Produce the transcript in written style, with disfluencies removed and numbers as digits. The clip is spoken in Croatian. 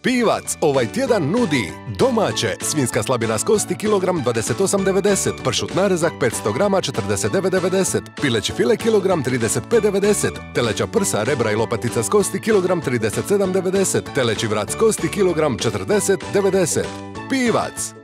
Pivac ovaj tjedan nudi domaće svinjska slabina s kosti kilogram 28,90, pršut narezak 500 grama 49,90, pileći file kilogram 35,90, teleća prsa, rebra i lopatica s kosti kilogram 37,90, teleći vrat s kosti kilogram 40,90. Pivac!